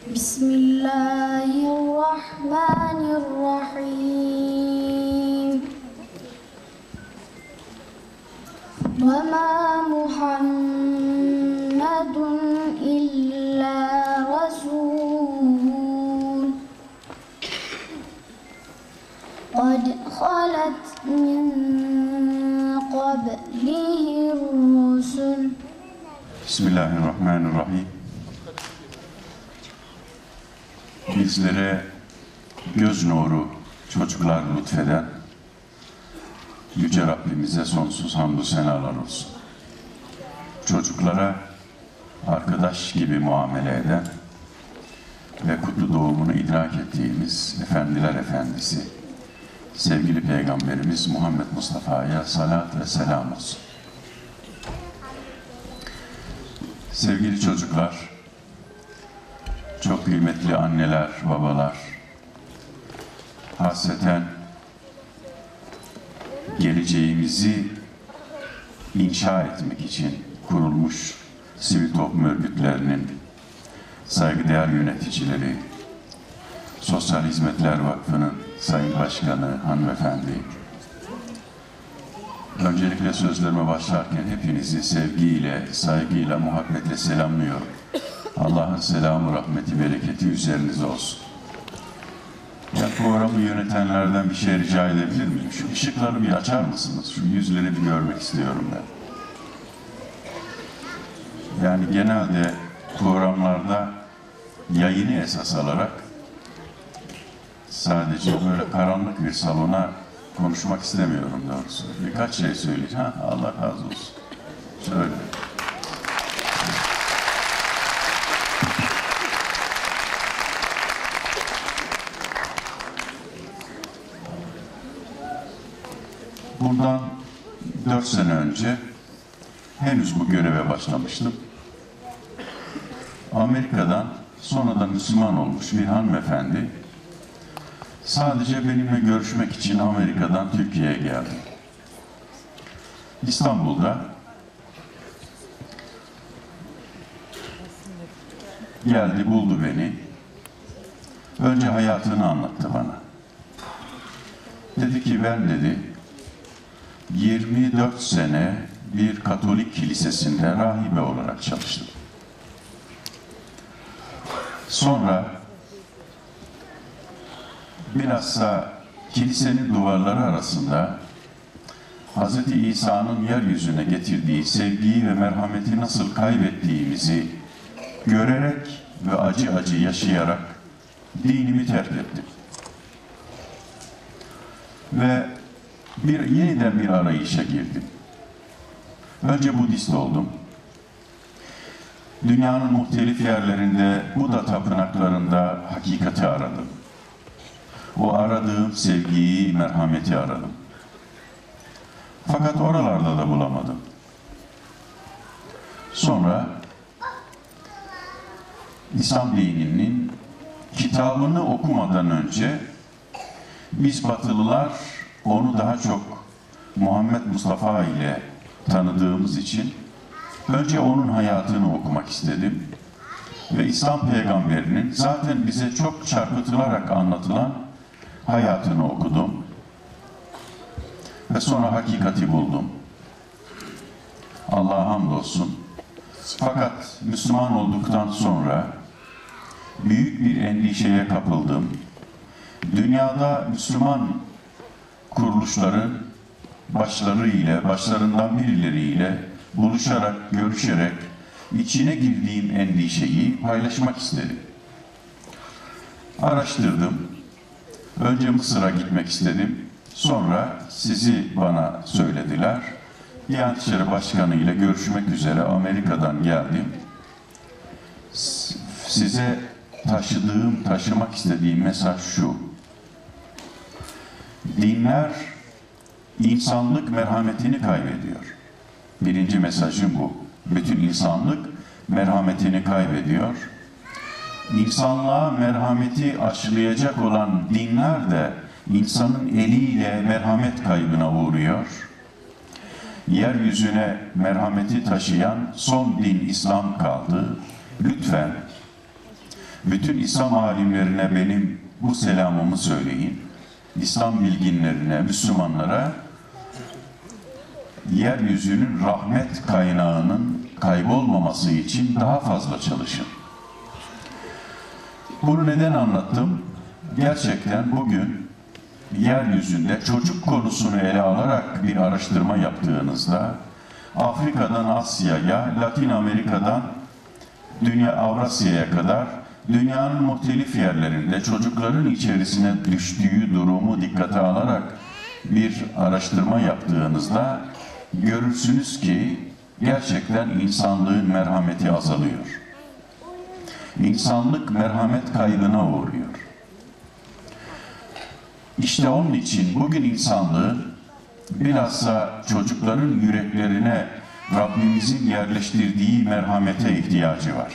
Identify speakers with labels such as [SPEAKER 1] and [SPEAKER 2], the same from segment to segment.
[SPEAKER 1] Bismillahirrahmanirrahim. وَمَا مُحَمَّدٌ إِلَّا رَسُولٌ قَدْ خَلَتْ مِنْ قَبْلِهِ الرُّسُلُ.
[SPEAKER 2] Bismillahirrahmanirrahim. Bizlere göz nuru çocuklar lütfeden Yüce Rabbimize sonsuz hamdü senalar olsun. Çocuklara arkadaş gibi muamele eden ve kutlu doğumunu idrak ettiğimiz Efendiler Efendisi, sevgili Peygamberimiz Muhammed Mustafa'ya salat ve selam olsun. Sevgili çocuklar, çok kıymetli anneler, babalar, hasreten geleceğimizi inşa etmek için kurulmuş sivil toplum örgütlerinin saygıdeğer yöneticileri, Sosyal Hizmetler Vakfı'nın Sayın Başkanı, hanımefendi, öncelikle sözlerime başlarken hepinizi sevgiyle, saygıyla, muhabbetle selamlıyorum. Allah'ın selamı, rahmeti, bereketi üzerinize olsun. Ya programı yönetenlerden bir şey rica edebilir miyim? Şu ışıkları bir açar mısınız? Şu yüzleri bir görmek istiyorum ben. Yani genelde programlarda yayını esas alarak sadece böyle karanlık bir salona konuşmak istemiyorum doğrusu. Birkaç şey söyleyeceğim. Allah razı olsun. Şöyle. Bundan 4 sene önce henüz bu göreve başlamıştım. Amerika'dan sonradan Müslüman olmuş bir hanımefendi sadece benimle görüşmek için Amerika'dan Türkiye'ye geldi. İstanbul'da geldi, buldu beni. Önce hayatını anlattı bana. Dedi ki ben dedi 24 sene bir Katolik kilisesinde rahibe olarak çalıştım. Sonra bilhassa kilisenin duvarları arasında Hz. İsa'nın yeryüzüne getirdiği sevgiyi ve merhameti nasıl kaybettiğimizi görerek ve acı acı yaşayarak dinimi terk ettim. Ve yeniden bir arayışa girdim. Önce Budist oldum. Dünyanın muhtelif yerlerinde, Buda tapınaklarında hakikati aradım. O aradığım sevgiyi, merhameti aradım. Fakat oralarda da bulamadım. Sonra İslam dininin kitabını okumadan önce biz Batılılar onu daha çok Muhammed Mustafa ile tanıdığımız için önce onun hayatını okumak istedim. Ve İslam peygamberinin zaten bize çok çarpıtılarak anlatılan hayatını okudum. Ve sonra hakikati buldum. Allah'a hamdolsun. Fakat Müslüman olduktan sonra büyük bir endişeye kapıldım. Dünyada Müslüman kuruluşların başlarından birileriyle buluşarak, görüşerek içine girdiğim endişeyi paylaşmak istedim. Araştırdım. Önce Mısır'a gitmek istedim. Sonra sizi bana söylediler. Diyanet İşleri Başkanı ile görüşmek üzere Amerika'dan geldim. Size taşımak istediğim mesaj şu. Dinler insanlık merhametini kaybediyor. Birinci mesajım bu. Bütün insanlık merhametini kaybediyor. İnsanlığa merhameti aşılayacak olan dinler de insanın eliyle merhamet kaybına uğruyor. Yeryüzüne merhameti taşıyan son din İslam kaldı. Lütfen Bütün İslam alimlerine benim bu selamımı söyleyin. İslam bilginlerine, Müslümanlara yeryüzünün rahmet kaynağının kaybolmaması için daha fazla çalışın. Bunu neden anlattım? Gerçekten bugün yeryüzünde çocuk konusunu ele alarak bir araştırma yaptığınızda Afrika'dan Asya'ya, Latin Amerika'dan Avrasya'ya kadar dünyanın muhtelif yerlerinde çocukların içerisine düştüğü durumu dikkate alarak bir araştırma yaptığınızda görürsünüz ki gerçekten insanlığın merhameti azalıyor. İnsanlık merhamet kaybına uğruyor. İşte onun için bugün insanlığın bilhassa çocukların yüreklerine Rabbimizin yerleştirdiği merhamete ihtiyacı var.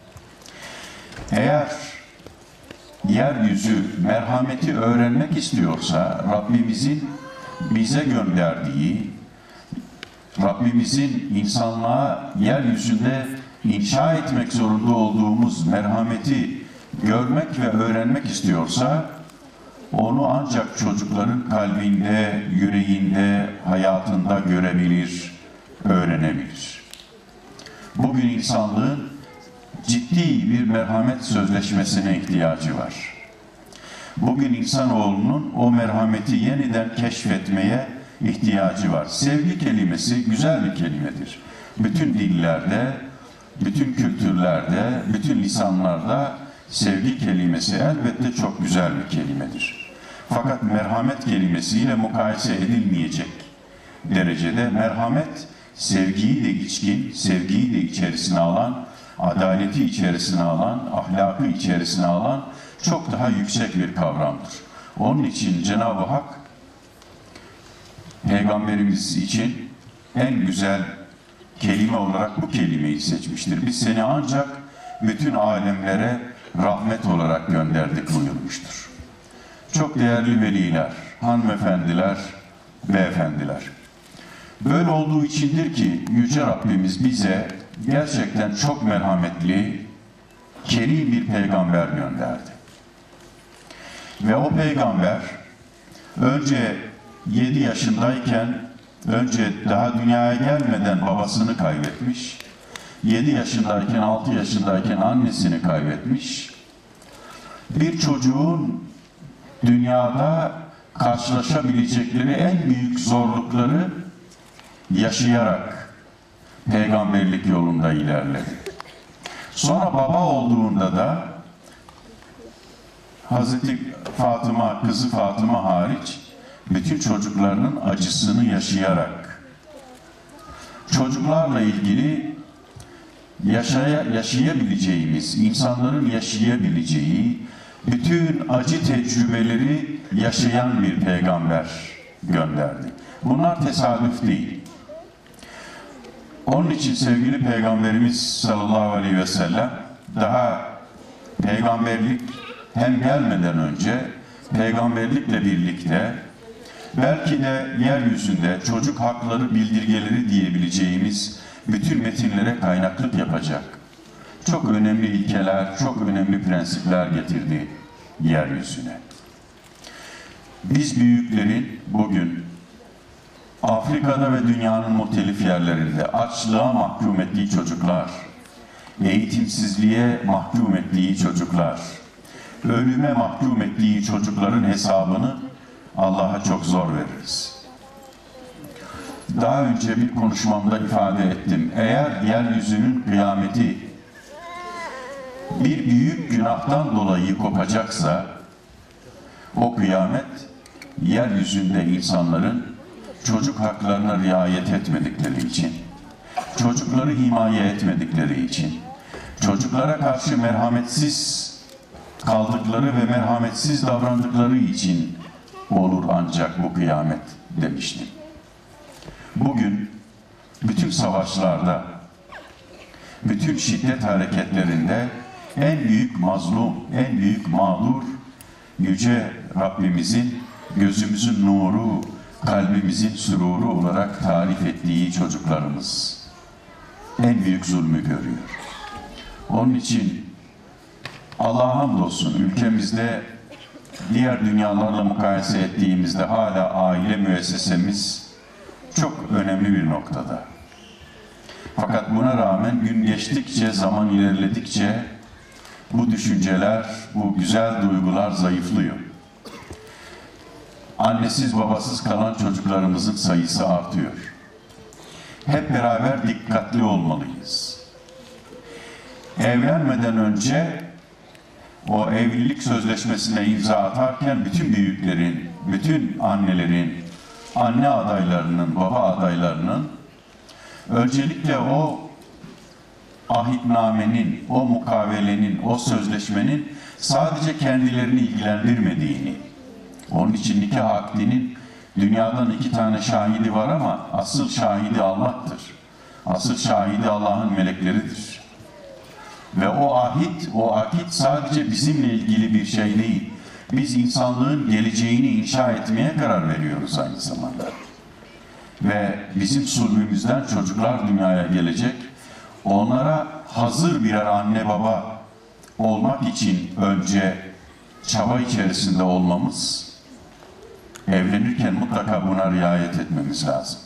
[SPEAKER 2] Eğer yeryüzü merhameti öğrenmek istiyorsa Rabbimizin bize gönderdiği, Rabbimizin insanlığa yeryüzünde inşa etmek zorunda olduğumuz merhameti görmek ve öğrenmek istiyorsa onu ancak çocukların kalbinde, yüreğinde, hayatında görebilir, öğrenebilir. Bugün insanlığın ciddi bir merhamet sözleşmesine ihtiyacı var. Bugün insanoğlunun o merhameti yeniden keşfetmeye ihtiyacı var. Sevgi kelimesi güzel bir kelimedir. Bütün dillerde, bütün kültürlerde, bütün lisanlarda sevgi kelimesi elbette çok güzel bir kelimedir. Fakat merhamet kelimesiyle mukayese edilmeyecek derecede merhamet, sevgiyi de içkin, sevgiyi de içerisine alan, adaleti içerisine alan, ahlakı içerisine alan çok daha yüksek bir kavramdır. Onun için Cenab-ı Hak Peygamberimiz için en güzel kelime olarak bu kelimeyi seçmiştir. Biz seni ancak bütün alemlere rahmet olarak gönderdik buyurmuştur. Çok değerli veliler, hanımefendiler, beyefendiler. Böyle olduğu içindir ki Yüce Rabbimiz bize gerçekten çok merhametli, kerim bir peygamber gönderdi. Ve o peygamber önce 7 yaşındayken, önce daha dünyaya gelmeden babasını kaybetmiş, 7 yaşındayken, 6 yaşındayken annesini kaybetmiş. Bir çocuğun dünyada karşılaşabilecekleri en büyük zorlukları yaşayarak peygamberlik yolunda ilerledi. Sonra baba olduğunda da Hazreti Fatıma, kızı Fatıma hariç bütün çocuklarının acısını yaşayarak çocuklarla ilgili yaşayabileceğimiz, insanların yaşayabileceği bütün acı tecrübeleri yaşayan bir peygamber gönderdi. Bunlar tesadüf değil. Onun için sevgili Peygamberimiz sallallahu aleyhi ve sellem daha peygamberlik hem gelmeden önce peygamberlikle birlikte belki de yeryüzünde çocuk hakları bildirgeleri diyebileceğimiz bütün metinlere kaynaklık yapacak çok önemli ilkeler, çok önemli prensipler getirdi yeryüzüne. Biz büyüklerin bugün Afrika'da ve dünyanın muhtelif yerlerinde açlığa mahkum ettiği çocuklar, eğitimsizliğe mahkum ettiği çocuklar, ölüme mahkum ettiği çocukların hesabını Allah'a çok zor veririz. Daha önce bir konuşmamda ifade ettim. Eğer yeryüzünün kıyameti bir büyük günahtan dolayı kopacaksa, o kıyamet yeryüzünde insanların çocuk haklarına riayet etmedikleri için, çocukları himaye etmedikleri için, çocuklara karşı merhametsiz kaldıkları ve merhametsiz davrandıkları için olur ancak bu kıyamet demiştim. Bugün bütün savaşlarda, bütün şiddet hareketlerinde en büyük mazlum, en büyük mağdur Yüce Rabbimizin gözümüzün nuru, kalbimizin süruru olarak tarif ettiği çocuklarımız en büyük zulmü görüyor. Onun için Allah'a hamdolsun ülkemizde diğer dünyalarla mukayese ettiğimizde hala aile müessesemiz çok önemli bir noktada. Fakat buna rağmen gün geçtikçe, zaman ilerledikçe bu düşünceler, bu güzel duygular zayıflıyor. Annesiz babasız kalan çocuklarımızın sayısı artıyor. Hep beraber dikkatli olmalıyız. Evlenmeden önce o evlilik sözleşmesine imza atarken bütün büyüklerin, bütün annelerin, anne adaylarının, baba adaylarının öncelikle o ahitnamenin, o mukavelenin, o sözleşmenin sadece kendilerini ilgilendirmediğini, onun için nikah akdinin dünyadan 2 tane şahidi var ama asıl şahidi Allah'tır. Asıl şahidi Allah'ın melekleridir. Ve o akit sadece bizimle ilgili bir şey değil. Biz insanlığın geleceğini inşa etmeye karar veriyoruz aynı zamanda. Ve bizim sulbümüzden çocuklar dünyaya gelecek. Onlara hazır birer anne baba olmak için önce çaba içerisinde olmamız, evlenirken mutlaka buna riayet etmemiz lazım.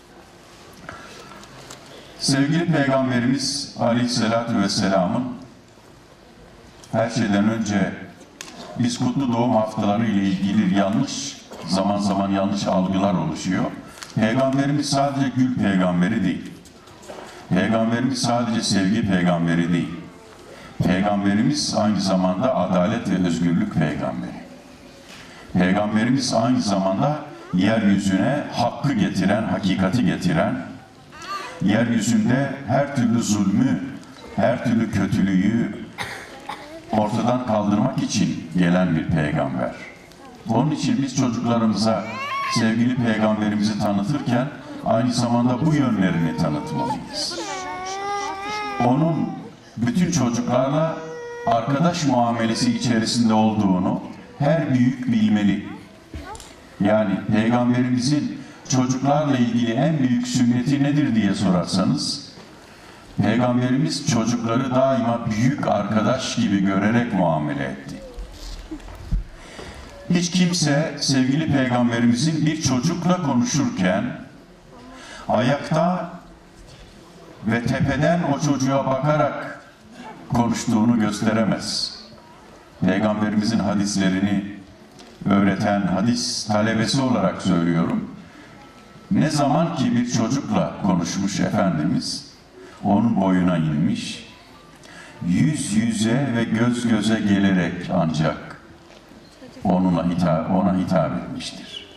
[SPEAKER 2] Sevgili Peygamberimiz Aleyhisselatü Vesselam'ın her şeyden önce biz kutlu doğum haftaları ile ilgili zaman zaman yanlış algılar oluşuyor. Peygamberimiz sadece gül peygamberi değil. Peygamberimiz sadece sevgi peygamberi değil. Peygamberimiz aynı zamanda adalet ve özgürlük peygamberi. Peygamberimiz aynı zamanda yeryüzüne hakkı getiren, hakikati getiren, yeryüzünde her türlü zulmü, her türlü kötülüğü ortadan kaldırmak için gelen bir peygamber. Onun için biz çocuklarımıza sevgili peygamberimizi tanıtırken aynı zamanda bu yönlerini tanıtmalıyız. Onun bütün çocuklarla arkadaş muamelesi içerisinde olduğunu her büyük bilmeli. Yani peygamberimizin çocuklarla ilgili en büyük sünneti nedir diye sorarsanız, peygamberimiz çocukları daima büyük arkadaş gibi görerek muamele etti. Hiç kimse sevgili peygamberimizin bir çocukla konuşurken ayakta ve tepeden o çocuğa bakarak konuştuğunu gösteremez. Peygamberimizin hadislerini öğreten hadis talebesi olarak söylüyorum. Ne zaman ki bir çocukla konuşmuş Efendimiz, onun boyuna inmiş, yüz yüze ve göz göze gelerek ancak ona hitap etmiştir.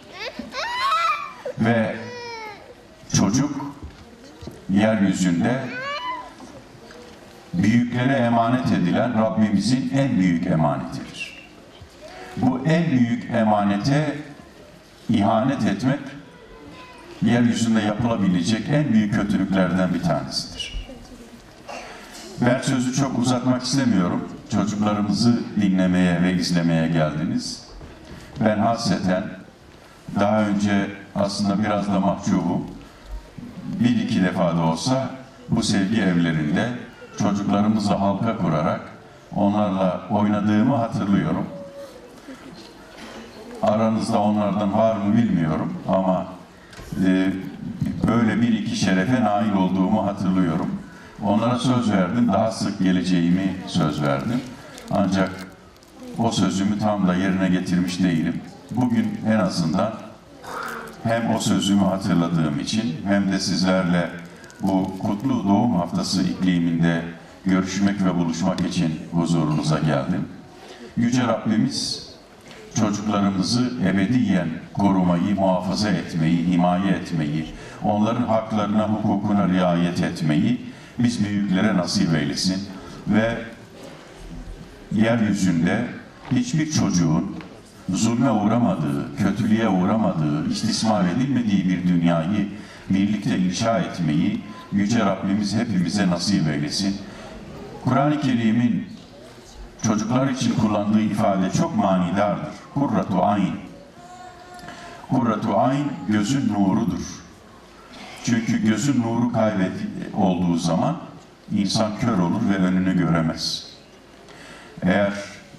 [SPEAKER 2] Ve çocuk yeryüzünde büyüklere emanet edilen Rabbimizin en büyük emanetidir. Bu en büyük emanete ihanet etmek yeryüzünde yapılabilecek en büyük kötülüklerden bir tanesidir. Ben sözü çok uzatmak istemiyorum. Çocuklarımızı dinlemeye ve izlemeye geldiniz. Ben hasreten daha önce aslında biraz da mahcubum. 1-2 defa da olsa bu sevgi evlerinde çocuklarımızla halka kurarak onlarla oynadığımı hatırlıyorum. Aranızda onlardan var mı bilmiyorum ama böyle 1-2 şerefe nail olduğumu hatırlıyorum. Onlara söz verdim, daha sık geleceğimi söz verdim. Ancak o sözümü tam da yerine getirmiş değilim. Bugün en azından hem o sözümü hatırladığım için hem de sizlerle bu kutlu doğum haftası ikliminde görüşmek ve buluşmak için huzurunuza geldim. Yüce Rabbimiz çocuklarımızı ebediyen korumayı, muhafaza etmeyi, himaye etmeyi, onların haklarına, hukukuna riayet etmeyi biz büyüklere nasip eylesin ve yeryüzünde hiçbir çocuğun zulme uğramadığı, kötülüğe uğramadığı, istismar edilmediği bir dünyayı birlikte inşa etmeyi Yüce Rabbimiz hepimize nasip eylesin. Kur'an-ı Kerim'in çocuklar için kullandığı ifade çok manidardır. Kurratu ayn. Kurratu ayn gözün nurudur. Çünkü gözün nuru olduğu zaman insan kör olur ve önünü göremez. Eğer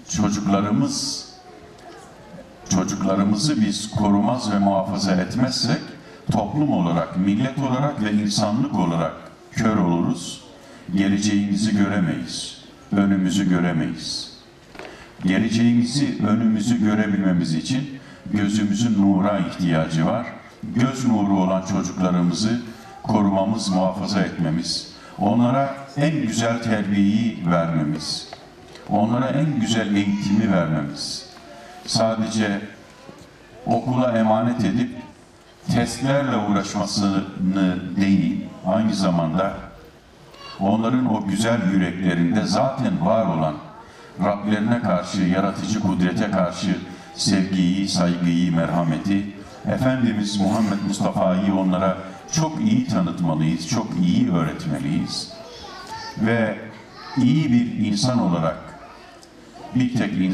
[SPEAKER 2] çocuklarımızı biz korumaz ve muhafaza etmezsek, toplum olarak, millet olarak ve insanlık olarak kör oluruz. Geleceğimizi göremeyiz, önümüzü göremeyiz. Geleceğimizi, önümüzü görebilmemiz için gözümüzün nura ihtiyacı var. Göz nuru olan çocuklarımızı korumamız, muhafaza etmemiz, onlara en güzel terbiyeyi vermemiz, onlara en güzel eğitimi vermemiz, sadece okula emanet edip testlerle uğraşmasını değil, aynı zamanda onların o güzel yüreklerinde zaten var olan Rablerine karşı, yaratıcı kudrete karşı sevgiyi, saygıyı, merhameti, Efendimiz Muhammed Mustafa'yı onlara çok iyi tanıtmalıyız, çok iyi öğretmeliyiz. Ve iyi bir insan olarak bir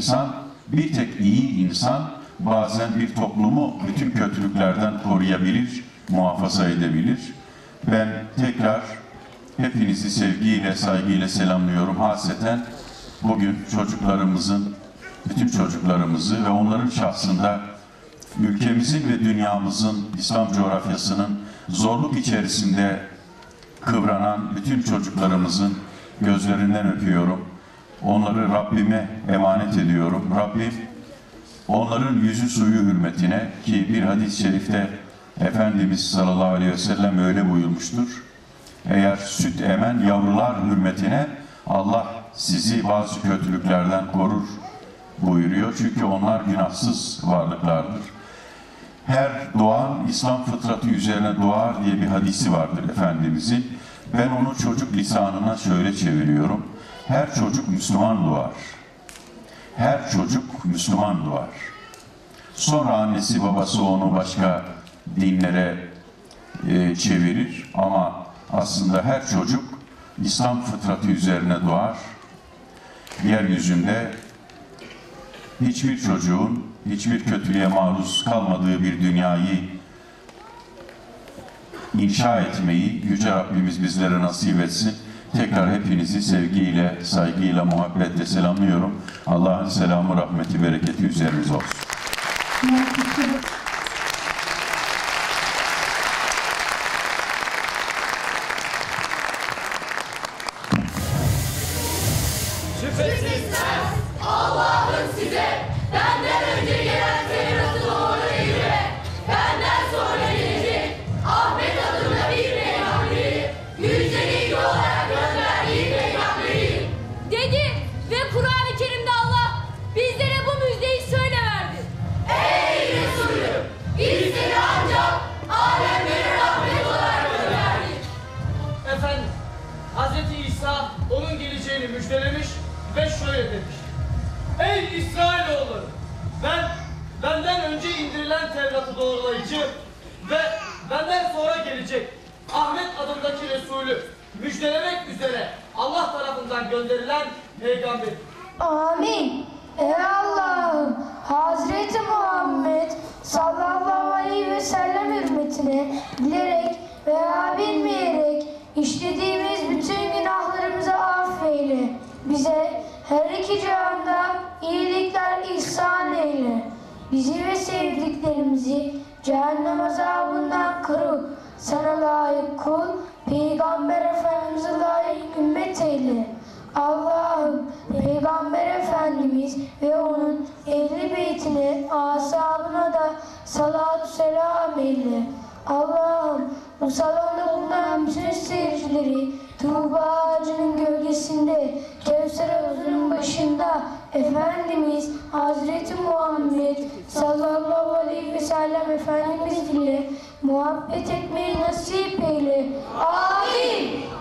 [SPEAKER 2] tek iyi insan bazen bir toplumu bütün kötülüklerden koruyabilir, muhafaza edebilir. Ben tekrar hepinizi sevgiyle, saygıyla selamlıyorum. Hasreten bugün bütün çocuklarımızı ve onların şahsında ülkemizin ve dünyamızın, İslam coğrafyasının zorluk içerisinde kıvranan bütün çocuklarımızın gözlerinden öpüyorum. Onları Rabbime emanet ediyorum. Rabbim onların yüzü suyu hürmetine, ki bir hadis-i şerifte Efendimiz sallallahu aleyhi ve sellem öyle buyurmuştur. Eğer süt emen yavrular hürmetine Allah sizi bazı kötülüklerden korur buyuruyor. Çünkü onlar günahsız varlıklardır. Her doğan İslam fıtratı üzerine doğar diye bir hadisi vardır Efendimizin. Ben onu çocuk lisanına şöyle çeviriyorum. Her çocuk Müslüman doğar. Her çocuk Müslüman doğar. Sonra annesi babası onu başka dinlere çevirir ama aslında her çocuk İslam fıtratı üzerine doğar. Yeryüzünde hiçbir çocuğun hiçbir kötülüğe maruz kalmadığı bir dünyayı inşa etmeyi Yüce Rabbimiz bizlere nasip etsin. Tekrar hepinizi sevgiyle, saygıyla, muhabbetle selamlıyorum. Allah'ın selamı, rahmeti, bereketi üzerinize olsun.
[SPEAKER 3] Şüphesiz Allah'ın size benden önce gelen Tevrat'ı doğrulayıcı ve benden sonra gelecek Ahmet adında bir peygamberi yücelik olarak gönderdiği peygamberi dedi ve Kur'an-ı Kerim'de Allah bizlere bu müjdeyi şöyle verdi. Ey Resulüm! Biz seni ancak alemlere rahmet olarak gönderdik.
[SPEAKER 4] Efendim, Hz. İsa onun geleceğini müjdelemiş ve şöyle demiş. Ey İsrailoğulları! Benden önce indirilen Tevrat'ı doğrulayıcı ve benden sonra gelecek Ahmet adındaki Resulü müjdelemek üzere Allah tarafından gönderilen peygamber.
[SPEAKER 5] Amin. Ey Allah'ım, Hazreti Muhammed sallallahu aleyhi ve sellem hürmetine bilerek veya bilmeyerek işlediğimiz bütün günahlarımızı affeyle. Bize her iki cihanda iyilikler ihsan eyle. Bizi ve sevdiklerimizi cehennem azabından koru. Sana layık kul, Peygamber Efendimiz'e layık ümmet eyle. Allah'ım, Peygamber Efendimiz ve onun ehli beytine, ashabına da salatü selam eyle. Allah'ım, bu salonda bulunan bütün seyircileri Tuğba ağacının gölgesinde, Kevser havuzunun başında Efendimiz Hazreti Muhammed sallallahu aleyhi ve sellem Efendimiz ile muhabbet etmeyi nasip eyle. Amin.